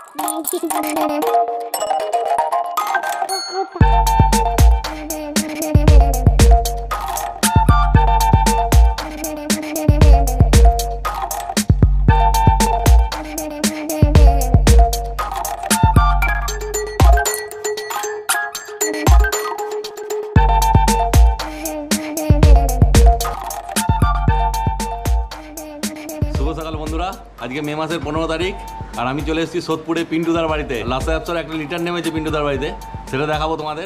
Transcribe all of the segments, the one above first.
বন্ধুরা, আজকে মে মাসের 15 তারিখ আর আমি চলে এসেছি সোদপুরে পিন্টুদার বাড়িতে। লাসা অ্যাপসের একটা লিটার নেমেছে পিন্টুদার বাড়িতে, সেটা দেখাবো তোমাদের।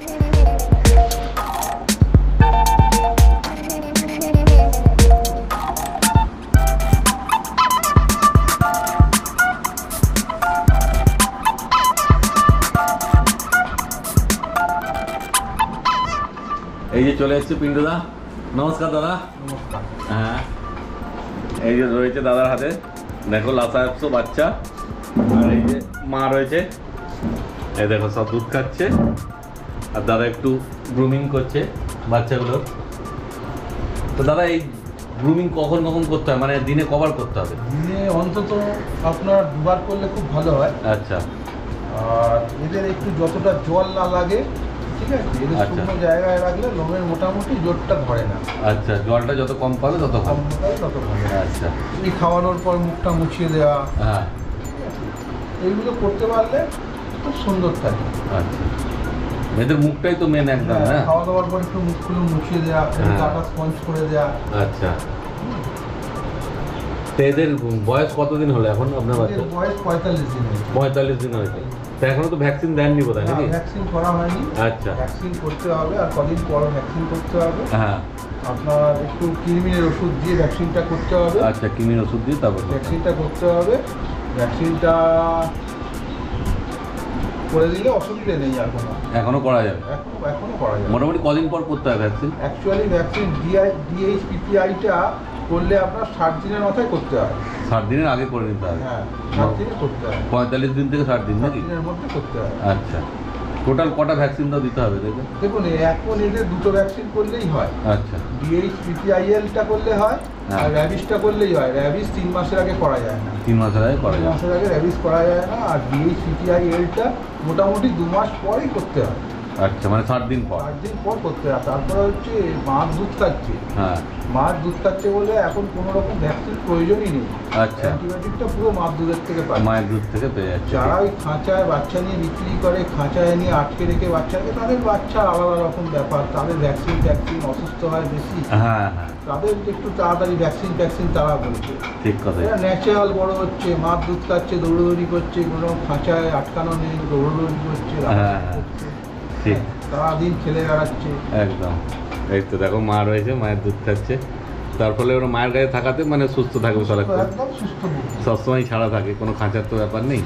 এই যে চলে এসেছে পিন্টুদা। নমস্কার দাদা। নমস্কার। হ্যাঁ, এই যে রয়েছে দাদার হাতে, দেখো লাসা অ্যাপসও বাচ্চা, আর এই যে মা রয়েছে, এই দেখো সব দুধ খাচ্ছে, আর দাদা একটু গ্রুমিং করছে বাচ্চাগুলোর। তো দাদা এই গ্রুমিং কখন কখন করতে হয়, মানে দিনে কবার করতে হবে? দিনে অন্তত আপনার দুবার করলে খুব ভালো হয়। আচ্ছা। আর এদের একটু যতটা জল না লাগে, ঠিক আছে, এদের শুকনো জায়গায় রাখলে লোমের মোটামুটি জোরটা ধরে না। আচ্ছা, জলটা যত কম পাবে তত কম পাবে তত ভালো। আচ্ছা। এই খাওয়ানোর পর মুখটা মুছিয়ে দেওয়া, হ্যাঁ, এইগুলো করতে পারলে খুব সুন্দর থাকে। আচ্ছা, এদের মুখটাই তো মেন একদম। হ্যাঁ, খাওয়া দাওয়ার পর একটু মুখগুলো মুছিয়ে দেওয়া, গাটা স্পঞ্জ করে দেওয়া। আচ্ছা। তো এদের বয়স কতদিন হলো এখন আপনার বাচ্চা? বয়স 45 দিন। 45 দিন হয়েছে। তো এখনো তো ভ্যাকসিন দেননি বোধহয়, নাকি? ভ্যাকসিন করা হয়নি। আচ্ছা, ভ্যাকসিন করতে হবে, আর কদিন পর ভ্যাকসিন করতে হবে। হ্যাঁ, আপনার একটু কৃমির ওষুধ দিয়ে ভ্যাকসিনটা করতে হবে। আচ্ছা, কৃমির ওষুধ দিয়ে তারপর ভ্যাকসিনটা করতে হবে। ভ্যাকসিনটা করে দিলে অসুবিধা নেই। আর কোনো এখনো করা যাবে? এখনো করা যাবে। মোটামুটি কদিন পর করতে হয় ভ্যাকসিন? অ্যাকচুয়ালি ভ্যাকসিন DHPPIটা করলে আপনার 60 দিনের মাথায় করতে হয়। 60 দিনের আগে করে নিতে হবে? হ্যাঁ, 60 দিনে করতে হয়। 45 দিন থেকে 60 দিন, 60 নাকি? দিনের মধ্যে করতে হয়। আচ্ছা। টোটাল কটা ভ্যাকসিন তো দিতে হবে দেখুন? দেখুন, এখন এদের দুটো ভ্যাকসিন করলেই হয়। আচ্ছা। DHPPILটা করলে হয়, আর র্যাবিসটা করলেই হয়। র্যাবিস 3 মাসের আগে করা যায় না। 3 মাসের আগে করা 3 যায়? মাসের আগে র্যাবিস করা যায় না। আর DHPPILটা মোটামুটি 2 মাস পরেই করতে হয়। আচ্ছা, মানে 60 দিন পর? 8 দিন পর করতে হয়। তারপরে হচ্ছে মার দুধ খাচ্ছে। হ্যাঁ, মার দুধ খাচ্ছে বলে এখন কোনো রকম ভ্যাকসিন প্রয়োজনই নেই। আচ্ছা। অ্যান্টিবায়োটিকটা পুরো মার দুধের থেকে পায়। মায়ের দুধ থেকে পেয়ে যাচ্ছে। যারা ওই খাঁচায় বাচ্চা নিয়ে বিক্রি করে, খাঁচায় নিয়ে আটকে রেখে বাচ্চাকে, তাদের বাচ্চা আলাদা রকম ব্যাপার। তাদের ভ্যাকসিন অসুস্থ হয় বেশি। হ্যাঁ, হ্যাঁ, তাদের একটু তাড়াতাড়ি ভ্যাকসিন তারা বলছে। ঠিক কথা। এরা ন্যাচারাল বড় হচ্ছে, মার দুধ খাচ্ছে, দৌড়দৌড়ি করছে, কোনো খাঁচায় আটকানো নেই, দৌড়দৌড়ি করছে, হ্যাঁ, ঠিক। সারাদিন খেলে বেড়াচ্ছে। একদম। এই তো দেখো মা রয়েছে, মায়ের দুধ খাচ্ছে, তার ফলে ওরা মায়ের কাছে থাকাতে মানে সুস্থ থাকবে সারাক্ষণ, একদম সুস্থ। সবসময় ছাড়া থাকে, কোনো খাঁচার তো ব্যাপার নেই,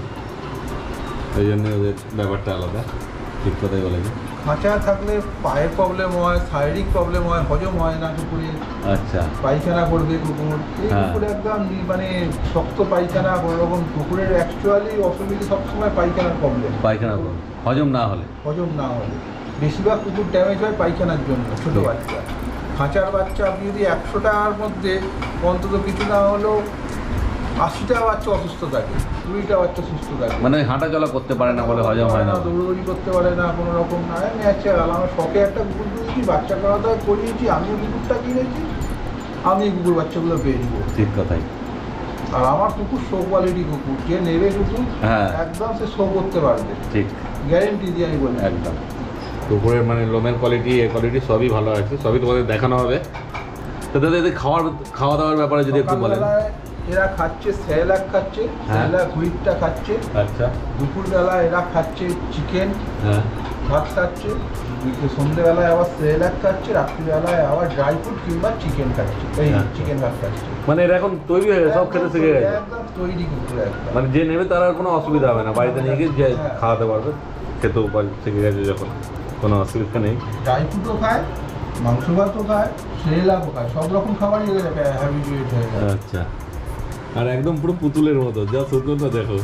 ওই জন্য ওদের ব্যাপারটা আলাদা। ঠিক কথাই বলেছে। খাঁচায় থাকলে পায়ের প্রবলেম হয়, শারীরিক প্রবলেম হয়, হজম হয় না কুকুরে। আচ্ছা। পায়খানা করবে কুকুর, এই কুকুর একদম মানে শক্ত পায়খানা, কোনো রকম কুকুরের অ্যাকচুয়ালি অসুবিধা সবসময় পায়খানার প্রবলেম। পায়খানা হজম না হলে? হজম না হলে বেশিরভাগ কুকুর ড্যামেজ হয় পায়খানার জন্য। ছোটো বাচ্চা, খাঁচার বাচ্চা আপনি যদি 100টার মধ্যে অন্তত কিছু না হলেও 80টা বাচ্চা অসুস্থ থাকে, 20টা বাচ্চা সুস্থ থাকে। মানে হাঁটা চলা করতে পারে না বলে হজম হয় না, দৌড়দৌড়ি করতে পারে না, কোনো রকম না। ন্যাচারাল। আমার শখে একটা কুকুর কিনেছি, বাচ্চা করাতে করিয়েছি, আমিও কুকুরটা কিনেছি, আমি কুকুর বাচ্চাগুলো পেয়ে দিব। ঠিক কথাই। আর আমার কুকুর শো কোয়ালিটি কুকুর, যে নেবে কুকুর একদম সে শো করতে পারবে। ঠিক, গ্যারেন্টি দিয়ে আমি বলি। একদম। কুকুরের মানে লোমের কোয়ালিটি, এ কোয়ালিটি সবই ভালো আছে, সবই তোমাদের দেখানো হবে। তো দাদা এদের খাওয়া দাওয়ার ব্যাপারে যদি একটু বলেন। এরা খাচ্ছে সেরেলাক, খাচ্ছে সেরেলাক, হুইটটা খাচ্ছে। আচ্ছা। দুপুরবেলা এরা খাচ্ছে চিকেন, হ্যাঁ, ভাত খাচ্ছে। সন্ধ্যেবেলায় আবার সেরেলাক খাচ্ছে, রাত্রিবেলায় আবার ড্রাই ফ্রুট কিংবা চিকেন খাচ্ছে, এই চিকেন ভাত খাচ্ছে। মানে এরা এখন তৈরি হয়ে সব খেতে শিখে গেছে? একদম তৈরি কুকুর একদম। মানে যে নেবে তার আর কোনো অসুবিধা হবে না, বাড়িতে নিয়ে গিয়ে যে খাওয়াতে পারবে, খেতেও শিখে গেছে যখন, কোনো অসুবিধা নেই। ড্রাই ফ্রুটও খায়, মাংস ভাতও খায়, সেরেলাকও খায়, সব রকম খাবারই হ্যাবিচুয়েট হয়ে যায়। আচ্ছা। আর একদম পুরো পুতুলের মতো, যা সুন্দর দেখো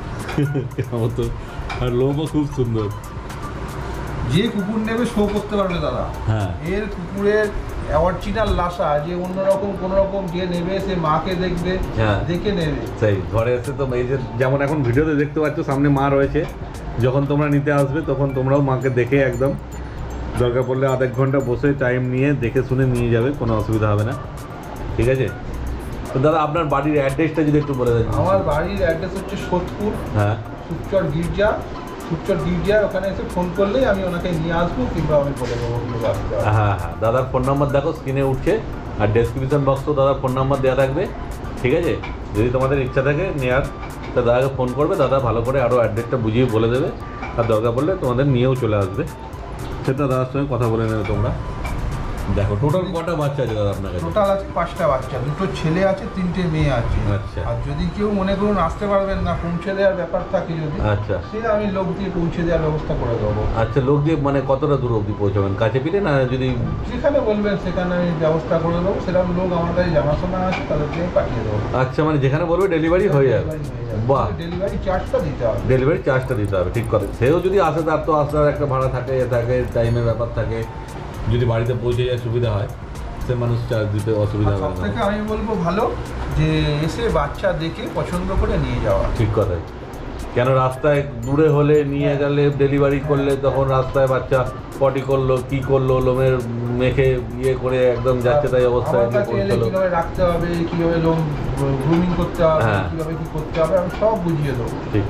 মতো, আর লোমও খুব সুন্দর। যে কুকুর নেবে শো করতে পারবে দাদা। হ্যাঁ, এর কুকুরের অরিজিনাল লাসা, যে অন্যরকম কোনো রকম যে নেবে সে মাকে দেখবে, হ্যাঁ। দেখে নেবে। সেই ঘরে এসে তো এই যে যেমন এখন ভিডিওতে দেখতে পাচ্ছ সামনে মা রয়েছে, যখন তোমরা নিতে আসবে তখন তোমরাও মাকে দেখে একদম দরকার পড়লে আধ এক ঘন্টা বসে টাইম নিয়ে দেখে শুনে নিয়ে যাবে, কোনো অসুবিধা হবে না। ঠিক আছে, তো দাদা আপনার বাড়ির অ্যাড্রেসটা যদি একটু বলে দেন। আমার বাড়ির অ্যাড্রেস হচ্ছে সোদপুর, হ্যাঁ, সুচর গির্জা। ওখানে এসে ফোন করলেই আমি ওনাকে নিয়ে আসবো, কিংবা আমি বলে দেবো ওগুলো আসতে হবে। হ্যাঁ হ্যাঁ, দাদার ফোন নাম্বার দেখো স্ক্রিনে উঠছে, আর ডেসক্রিপশন বক্সও দাদার ফোন নাম্বার দেওয়া থাকবে। ঠিক আছে, যদি তোমাদের ইচ্ছা থাকে নেওয়ার, তো দাদাকে ফোন করবে, দাদা ভালো করে আরও অ্যাড্রেসটা বুঝিয়ে বলে দেবে, আর দরকার পড়লে তোমাদের নিয়েও চলে আসবে, সেটা দাদার সঙ্গে কথা বলে নেবে তোমরা। দেখো টোটাল কটা বাচ্চা আছে দাদা আপনার কাছে? টোটাল আছে 5টা বাচ্চা, 2টো ছেলে আছে, 3টে মেয়ে আছে। আচ্ছা। আর যদি কেউ মনে করুন আসতে পারবেন না, পৌঁছে দেওয়ার ব্যাপার থাকে যদি, আচ্ছা, সে আমি লোক দিয়ে পৌঁছে দেওয়ার ব্যবস্থা করে দেবো। আচ্ছা, লোক দিয়ে মানে কতটা দূর অবধি পৌঁছাবেন, কাছে পিঠে না যদি? যেখানে বলবেন সেখানে আমি ব্যবস্থা করে দেবো, সেরকম লোক আমার কাছে জানাশোনা আছে, তাদেরকে পাঠিয়ে দেবো। আচ্ছা, মানে যেখানে বলবে ডেলিভারি হয়ে যাবে? বাহ, ডেলিভারি চার্জটা দিতে হবে। ডেলিভারি চার্জটা দিতে হবে, ঠিক কথা। সেও যদি আসে তার তো আসার একটা ভাড়া থাকে, টাইমের ব্যাপার থাকে, যদি বাড়িতে পৌঁছে যায় সুবিধা হয়, সে মানুষ চার্জ দিতে অসুবিধা হবে সব না। থেকে আমি বলবো ভালো যে এসে বাচ্চা দেখে পছন্দ করে নিয়ে যাওয়া। ঠিক কথাই, কেন রাস্তায় দূরে হলে নিয়ে গেলে ডেলিভারি করলে তখন রাস্তায় বাচ্চা পটি করলো কি করলো, লোমের মেখে ইয়ে করে একদম যাচ্ছে তাই অবস্থায় আমার কাছে এলে কিভাবে রাখতে হবে, কিভাবে লোম গ্রুমিং করতে হবে, হ্যাঁ। কিভাবে কি করতে হবে, আমি সব বুঝিয়ে দেবো। ঠিক।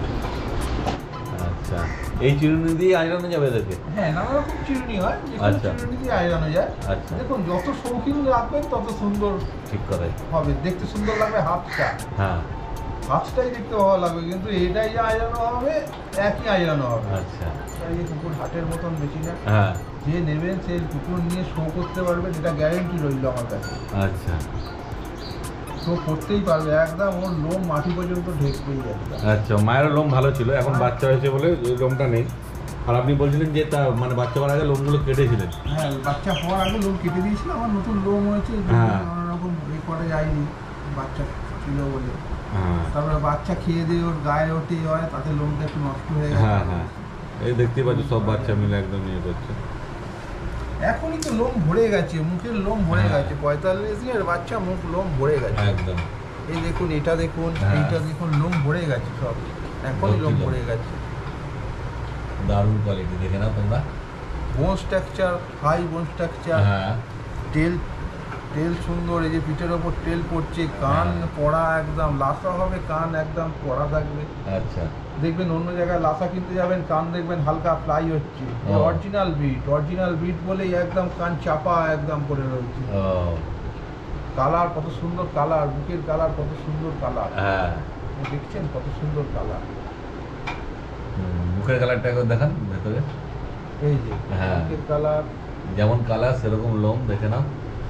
আচ্ছা, এই চিরুনি দিয়ে আজরানো যাবে এদেরকে? হ্যাঁ, নানা রকম চিরুনি হয়, যেকোনো আচ্ছা। চিরুনি দিয়ে আয়রানো যায়। আচ্ছা, দেখুন যত শৌখিন রাখবেন তত সুন্দর ঠিক কথাই। হবে, দেখতে সুন্দর লাগবে হাতটা, হ্যাঁ, হাতটাই দেখতে ভালো লাগবে, কিন্তু এটাই যে আয়রানো হবে একই আয়রানো হবে। আচ্ছা, এই কুকুর হাটের মতন বেশি না, হ্যাঁ, যে নেবেন সে কুকুর নিয়ে শো করতে পারবেন, এটা গ্যারেন্টি রইল আমার কাছে। আচ্ছা, শো করতেই পারবে, একদম ওর লোম মাটি পর্যন্ত ঢেকবেই একদম। আচ্ছা। মায়ের লোম ভালো ছিল, এখন বাচ্চা হয়েছে বলে ওই লোমটা নেই। আর আপনি বলছিলেন যে তা মানে বাচ্চা হওয়ার আগে লোমগুলো কেটেছিলেন? হ্যাঁ, বাচ্চা হওয়ার আগে লোম কেটে দিয়েছিল, আমার নতুন লোম হয়েছে, হ্যাঁ। রকম করে যায়নি বাচ্চা ছিল বলে। হ্যাঁ, তারপরে বাচ্চা খেয়ে দিয়ে ওর গায়ে ওঠে হয়, তাতে লোমটা একটু নষ্ট হয়ে গেছে। হ্যাঁ, হ্যাঁ, এই দেখতেই পাচ্ছ সব বাচ্চা মিলে একদম ইয়ে করছে। এখনই তো লোম ভরে গেছে, মুখের লোম ভরে হ্যাঁ। গেছে, 45 দিনের বাচ্চা, মুখ লোম ভরে গেছে একদম। এই দেখুন, এটা দেখুন, হ্যাঁ। এইটা দেখুন, লোম ভরে গেছে সব, এখনই লোম ভর্তি লোম। ভরে গেছে। দারুণ কোয়ালিটি, দেখে নাও তোমরা। বোন স্ট্রাকচার, হাই বোন স্ট্রাকচার, হ্যাঁ, টেল টেল সুন্দর, এই যে পিঠের ওপর টেল পড়ছে, কান হ্যাঁ। পড়া একদম লাসা হবে, কান একদম পড়া থাকবে। আচ্ছা, দেখবেন অন্য জায়গায় লাসা কিনতে যাবেন, কান দেখবেন হালকা ফ্লাই হচ্ছে, ও। অরিজিনাল বিট বলেই একদম কান চাপা একদম করে রয়েছে। ও, কালার কত সুন্দর, কালার বুকের কালার কত সুন্দর কালার, হ্যাঁ। দেখছেন কত সুন্দর কালার। মুখের কালারটা একবার দেখান ভেতরে। এই যে হ্যাঁ। বুকের কালার, যেমন কালার সেরকম লোম, দেখে নাও।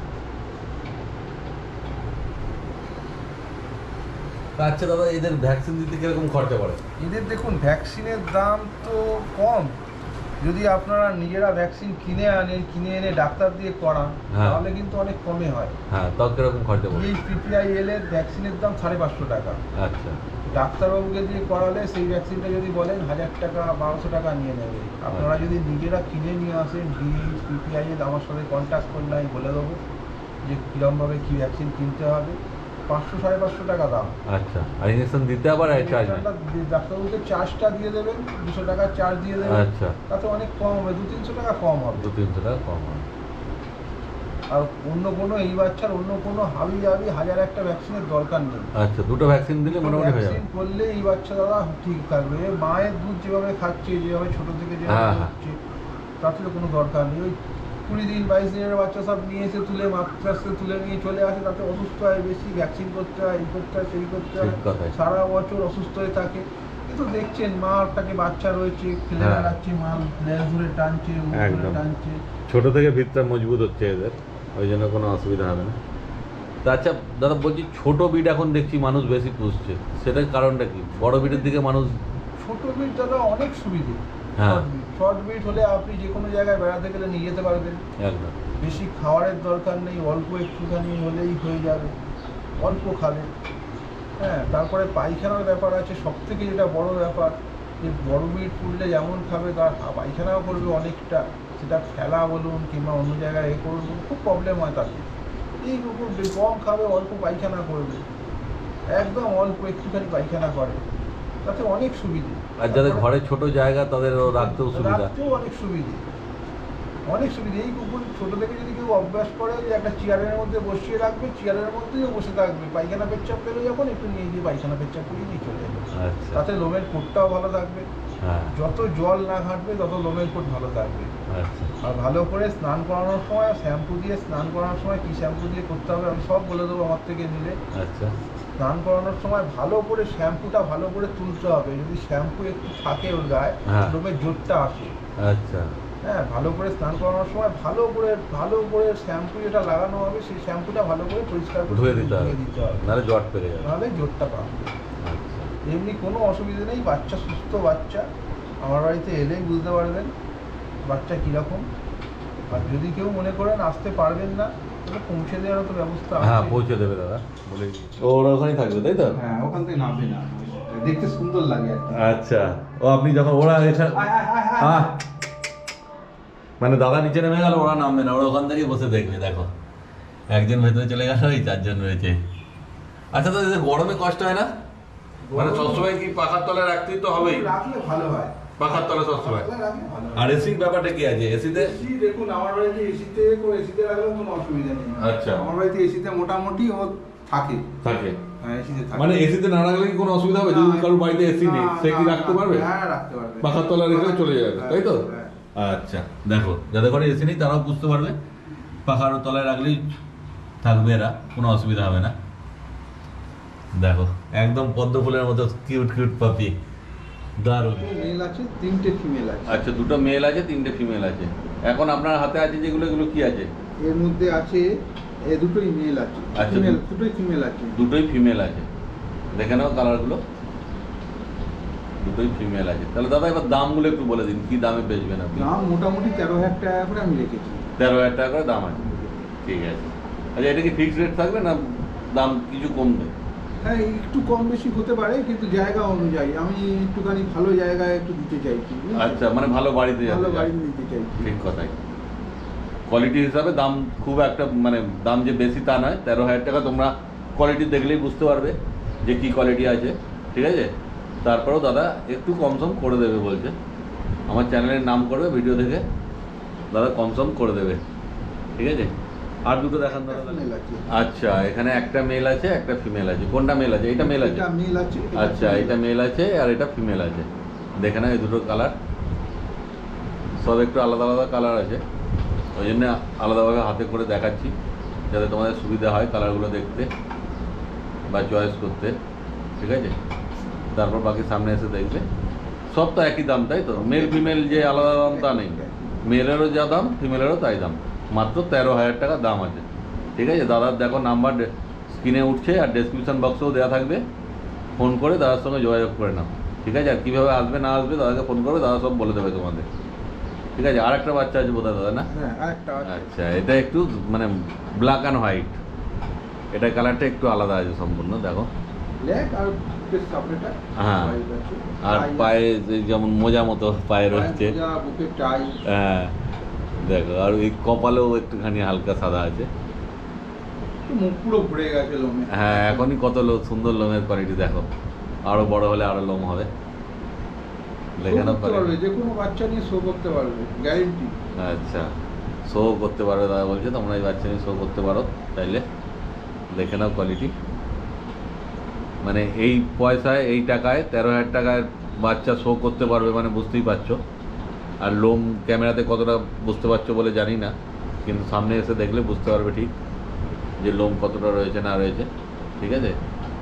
আচ্ছা দাদা, এদের ভ্যাকসিন দিতে কিরকম খরচা পড়ে? এদের দেখুন ভ্যাকসিনের দাম তো কম, যদি আপনারা নিজেরা ভ্যাকসিন কিনে এনে ডাক্তার দিয়ে করান, হ্যাঁ। তাহলে কিন্তু অনেক কমে হয়। হ্যাঁ, তাও কিরকম খরচা পড়ে? এই PPIL এর ভ্যাকসিনের দাম 550 টাকা। আচ্ছা, ডাক্তারবাবুকে দিয়ে করালে সেই ভ্যাকসিনটা যদি বলেন 1000 টাকা 1200 টাকা নিয়ে নেবে। আপনারা যদি নিজেরা কিনে নিয়ে আসেন, PPIL আমার সাথে কন্ট্যাক্ট করলে আমি বলে দেবো যে কীরকমভাবে কী ভ্যাকসিন কিনতে হবে। 500-550 টাকা দাম। আচ্ছা, আর ইঞ্জেকশন দিতে আবার চার্জ নেই? ডাক্তারবাবুকে চার্জটা দিয়ে দেবেন, 200 টাকা চার্জ দিয়ে দেবেন। আচ্ছা, তাতে অনেক কম হবে, 200-300 টাকা কম হবে। 200-300 টাকা কম হয়। আর অন্য কোনো এই বাচ্চার অন্য কোনো হাবি জাবি 1001টা ভ্যাকসিনের দরকার নেই। আচ্ছা, দুটো ভ্যাকসিন দিলে মোটামুটি হয়ে যাবে। ভ্যাকসিন করলে এই বাচ্চা দাদা ঠিক থাকবে। মায়ের দুধ যেভাবে খাচ্ছে, যেভাবে ছোট থেকে হ্যাঁ, যেভাবে হ্যাঁ। হচ্ছে, তাতে কোনো দরকার নেই। ওই 20 দিন 22 দিনের বাচ্চা সব নিয়ে এসে তুলে মাতৃশ্বাসে তুলে নিয়ে চলে আসে, তাতে অসুস্থ হয় বেশি, ভ্যাকসিন করতে হয়, এই করতে হয়, সেই করতে হয়, ঠিক কথাই। সারা বছর অসুস্থ হয়ে থাকে। কিন্তু দেখছেন মার কাছে বাচ্চা রয়েছে, ফেলে হ্যাঁ। বেড়াচ্ছে, মা লেজ ধরে টানছে, মুখ ধরে একদম। টানছে। ছোট থেকে ভিতটা মজবুত হচ্ছে এদের, ওই জন্য কোনো অসুবিধা হবে না। তা আচ্ছা দাদা, বলছি ছোট বিট এখন দেখছি মানুষ বেশি পুষছে, সেটার কারণটা কি? বড় বিটের দিকে মানুষ? ছোট বিট দাদা অনেক সুবিধে। হ্যাঁ। শর্ট বিট হলে আপনি যে কোনো জায়গায় বেড়াতে গেলে নিয়ে যেতে পারবেন, একদম। বেশি খাওয়ারের দরকার নেই, অল্প একটুখানি হলেই হয়ে যাবে, অল্প খাবে। হ্যাঁ, তারপরে পায়খানার ব্যাপার আছে, সব থেকে যেটা বড় ব্যাপার, যে বড় বিট পুড়লে যেমন খাবে তার পায়খানাও করবে অনেকটা, সেটা ফেলা বলুন কিংবা অন্য জায়গায় এ করুন, খুব প্রবলেম হয় তাতে। এই কুকুর কম খাবে, অল্প পায়খানা করবে, একদম অল্প একটুখানি পায়খানা করে, তাতে অনেক সুবিধে। আর যাদের ঘরে ছোট জায়গা তাদের রাখতেও সুবিধা, রাখতেও অনেক সুবিধে, অনেক সুবিধে। এই কুকুর ছোট থেকে যদি কেউ অভ্যাস করে যে একটা চেয়ারের মধ্যে বসিয়ে রাখবে, চেয়ারের মধ্যেও বসে থাকবে, পায়খানা পেচ্ছাপ পেলে যখন একটু নিয়ে গিয়ে পায়খানা পেচ্ছাপ করে নিয়ে চলে যাবে। আচ্ছা তাতে লোমের কোটটাও ভালো থাকবে, হ্যাঁ যত জল না ঘাঁটবে তত লোমের কোট ভালো থাকবে। আচ্ছা আর ভালো করে স্নান করানোর সময় শ্যাম্পু দিয়ে স্নান করানোর সময় কী শ্যাম্পু দিয়ে করতে হবে আমি সব বলে দেবো আমার থেকে নিলে। আচ্ছা স্নান করানোর সময় ভালো করে শ্যাম্পুটা ভালো করে তুলতে হবে, যদি শ্যাম্পু একটু থাকে ওর গায়ে হ্যাঁ। লোমের জোরটা আসে। আচ্ছা হ্যাঁ, ভালো করে স্নান করানোর সময় ভালো করে শ্যাম্পু যেটা লাগানো হবে সেই শ্যাম্পুটা ভালো করে পরিষ্কার করে ধুয়ে দিতে হবে, হবে, নাহলে জট পেরে যাবে। নাহলে জোরটা পাবে। আচ্ছা এমনি কোনো অসুবিধা নেই, বাচ্চা সুস্থ বাচ্চা, আমার বাড়িতে এলেই বুঝতে পারবেন বাচ্চা কীরকম। আর যদি কেউ মনে করেন আসতে পারবেন না, তাহলে পৌঁছে দেওয়ারও তো ব্যবস্থা আছে। হ্যাঁ পৌঁছে দেবে দাদা, বলে ওরা ওখানেই থাকবে তাই তো? হ্যাঁ, ওখান থেকে নামবে না, দেখতে সুন্দর লাগে আর কি। আচ্ছা ও আপনি যখন ওরা এসে- হ্যাঁ মানে দাদা নিচে নেমে গেল, ওরা নামবে না, ওরা ওখান থেকেই বসে দেখবে। দেখো একজন ভেতরে চলে গেল, এই চারজন রয়েছে। আচ্ছা তো এদের গরমে কষ্ট হয় না? মানে সবসময় কি পাখার তলায় রাখতেই তো হবেই? রাখলে ভালো হয়, পাখার তলায় সবসময়। রাখলে ভালো হয়। আর এসির ব্যাপারটা কি আছে? এসিতে এসি দেখুন, আমার বাড়িতে এসিতে রাখলেও কোনো অসুবিধা নেই। আচ্ছা। আমার বাড়িতে এসিতে মোটামুটি ও থাকে। থাকে, হ্যাঁ, এসিতে থাকে। মানে এসিতে না রাখলে কি কোনো অসুবিধা হবে? যদি কারোর বাড়িতে এসি নেই, সে কি রাখতে পারবে? হ্যাঁ, রাখতে পারবে। পাখার তলায় রেখে চলে যাবে, তাই তো? হ্যাঁ। আচ্ছা দেখো, যাদের ঘরে এসি নেই তারাও বুঝতে পারবে, পাখার তলায় রাখলেই থাকবে, এরা কোনো অসুবিধা হবে না। দেখো একদম পদ্ম ফুলের মতো কিউট কিউট পাপি, দারুণ। মেল আছে, 3টে ফিমেল আছে। আচ্ছা, 2টো মেল আছে, 3টে ফিমেল আছে। এখন আপনার হাতে আছে যেগুলো, এগুলো কি আছে? এর মধ্যে আছে দুটোই মেল আছে। আচ্ছা, ফিমেল, দুটোই ফিমেল আছে। দুটোই ফিমেল আছে, দেখে নাও কালারগুলো, দুটোই ফিমেল আছে। তাহলে দাদা এবার দামগুলো একটু বলে দিন, কি দামে বেচবেন আপনি? দাম মোটামুটি 13,000 টাকা করে আমি রেখেছি। 13,000 টাকা করে দাম আছে, ঠিক আছে। আচ্ছা, এটা কি ফিক্সড রেট থাকবে না দাম কিছু কমবে? হ্যাঁ, একটু কম বেশি হতে পারে, কিন্তু জায়গা অনুযায়ী আমি একটুখানি ভালো জায়গায় একটু দিতে চাইছি। আচ্ছা, মানে ভালো বাড়িতে ভালো যাবে, বাড়িতে দিতে চাইছি। ঠিক কথাই। কোয়ালিটি হিসাবে দাম খুব একটা, মানে দাম যে বেশি তা নয়। 13,000 টাকা তোমরা কোয়ালিটি দেখলেই বুঝতে পারবে যে কি কোয়ালিটি আছে, ঠিক আছে। তারপরেও দাদা একটু কমসম করে দেবে বলছে, আমার চ্যানেলের নাম করবে, ভিডিও দেখে দাদা কমসম করে দেবে, ঠিক আছে। আর দুটো দেখান দাদা। মেল আছে। আচ্ছা, এখানে একটা মেল আছে, একটা ফিমেল আছে। কোনটা মেল আছে? এটা মেল আছে। এটা মেল আছে। আচ্ছা, এটা মেল আছে আর এটা ফিমেল আছে। দেখে না, এই দুটো কালার সব একটু আলাদা আলাদা কালার আছে, ওই জন্য আলাদাভাবে হাতে করে দেখাচ্ছি, যাতে তোমাদের সুবিধা হয় কালারগুলো দেখতে বা চয়েস করতে, ঠিক আছে। তারপর বাকি সামনে এসে দেখবে। সব তো একই দাম, তাই তো? মেল ফিমেল যে আলাদা দাম তা নেই, মেলেরও যা দাম ফিমেলেরও তাই দাম, মাত্র 13,000 টাকা দাম আছে, ঠিক আছে। দাদার দেখো নাম্বার স্ক্রিনে উঠছে আর ডেসক্রিপশন বক্সেও দেওয়া থাকবে, ফোন করে দাদার সঙ্গে যোগাযোগ করে নাও, ঠিক আছে। আর কীভাবে আসবে না আসবে দাদাকে ফোন করবে, দাদা সব বলে দেবে তোমাদের, ঠিক আছে। আর একটা বাচ্চা আছে বোধহয় দাদা, না? হ্যাঁ, আরেকটা আছে। আচ্ছা, এটা একটু মানে ব্ল্যাক অ্যান্ড হোয়াইট, এটা কালারটা একটু আলাদা আছে সম্পূর্ণ, দেখো। ব্ল্যাক আর বেশ সাপড়েটা। হ্যাঁ। হোয়াইট আছে। আর টাই পায়ে যে যেমন মোজা মতো পায়ে আছে, রয়েছে, মোজা, বুকে টাই। হ্যাঁ দেখো। আর ওই কপালেও একটুখানি হালকা সাদা আছে। মুখ পুরো ভরে গেছে লোমে। হ্যাঁ, এখনই কত সুন্দর লোমের কোয়ালিটি দেখো, আরো বড় হলে আরো লোম হবে। দেখে নাও পারবে, যে কোনো বাচ্চা নিয়ে শো করতে পারবে, গ্যারেন্টি। আচ্ছা, শো করতে পারবে দাদা বলছে, তোমরা এই বাচ্চা নিয়ে শো করতে পারো চাইলে। দেখে নাও কোয়ালিটি, মানে এই পয়সায় এই টাকায় 13,000 টাকায় বাচ্চা শো করতে পারবে, মানে বুঝতেই পারছো। আর লোম ক্যামেরাতে কতটা বুঝতে পারছো বলে জানি না, কিন্তু সামনে এসে দেখলে বুঝতে পারবে ঠিক যে লোম কতটা রয়েছে না রয়েছে, ঠিক আছে।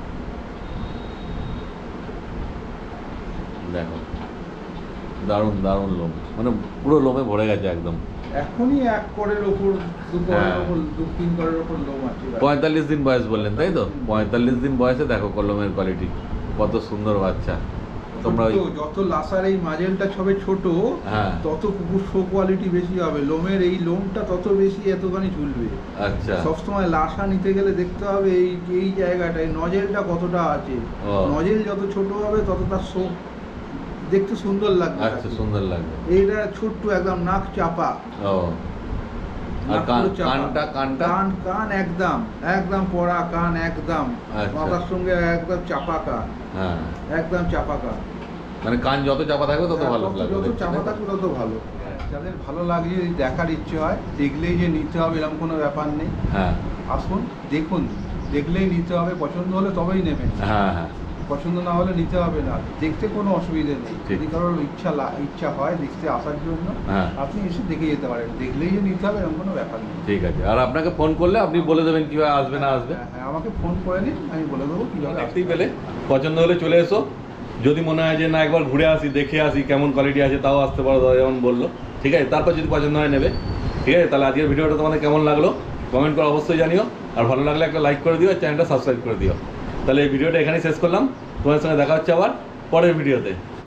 দেখো দারুণ দারুণ লোম, মানে পুরো লোমে ভরে গেছে একদম। এখনই 1 করের ওপর, 2 করের হ্যাঁ। ওপর, 2-3 করের ওপর লোম আছে। 45 দিন বয়স বললেন, তাই তো? 45 দিন বয়সে দেখো কলমের কোয়ালিটি, কত সুন্দর বাচ্চা। তোমরা যত লাসার এই মাজেলটা ছবে ছোট, হ্যাঁ, তত কুকুর শো কোয়ালিটি বেশি হবে, লোমের এই লোমটা তত বেশি এতখানি ঝুলবে। আচ্ছা, সবসময় লাসা নিতে গেলে দেখতে হবে এই জায়গাটায় নজেলটা কতটা আছে। ও। নজেল যত ছোট হবে তত তার শো দেখতে সুন্দর লাগবে। আচ্ছা, সুন্দর লাগবে। এইটা ছোট্ট একদম নাক চাপা। ও, আর নাক পুরো চাপা। কানটা কান একদম পড়া কান একদম। আচ্ছা। মাথার সঙ্গে একদম চাপা কান। হ্যাঁ, একদম চাপা কান। মানে কান যত চাপা থাকবে তত ভালো লাগবে। যত চাপা থাকবে তত ভালো। যাদের ভালো লাগে যদি দেখার ইচ্ছে হয়, দেখলেই যে নিতে হবে এরকম কোনো ব্যাপার নেই। হ্যাঁ আসুন দেখুন, দেখলেই নিতে হবে, পছন্দ হলে তবেই নেবেন। হ্যাঁ হ্যাঁ, পছন্দ না হলে নিতে হবে না। দেখতে কোনো অসুবিধে নেই। ঠিক। যদি কারোর ইচ্ছা হয় দেখতে আসার জন্য, হ্যাঁ। আপনি এসে দেখে যেতে পারেন। দেখলেই যে নিতে হবে এরকম কোনো ব্যাপার নেই। ঠিক আছে। আর আপনাকে ফোন করলে আপনি বলে দেবেন কিভাবে আসবে না আসবে। হ্যাঁ, আমাকে ফোন করে নিন, আমি বলে দেবো কীভাবে দেখতেই আসতে পেলে, পছন্দ হলে চলে এসো। যদি মনে হয় যে না একবার ঘুরে আসি, দেখে আসি কেমন কোয়ালিটি আছে, তাও আসতে পারো, দাদা যেমন বললো। ঠিক আছে, তারপর যদি পছন্দ হয় নেবে। ঠিক আছে, তাহলে আজকের ভিডিওটা তোমাদের কেমন লাগলো কমেন্ট করে অবশ্যই জানিও। আর ভালো লাগলে একটা লাইক করে দিও, চ্যানেলটা সাবস্ক্রাইব করে দিও। তাহলে এই ভিডিওটা এখানেই শেষ করলাম। তোমাদের সঙ্গে দেখা হচ্ছে আবার পরের ভিডিওতে।